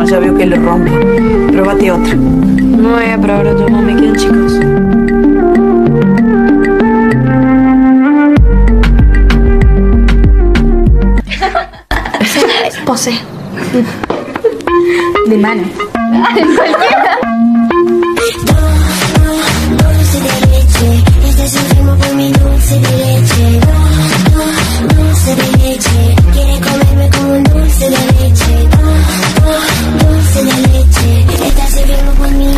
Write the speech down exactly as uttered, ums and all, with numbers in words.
ya veo que le rompo. Probate otra. No voy a probar otro, no me quedan chicos. Pose. De mano. Cualquiera. Dulce de leche, este es un ritmo por mi dulce de leche. Dulce de leche, quiere comerme como un dulce de leche. Dulce de leche, este es el ritmo por mí.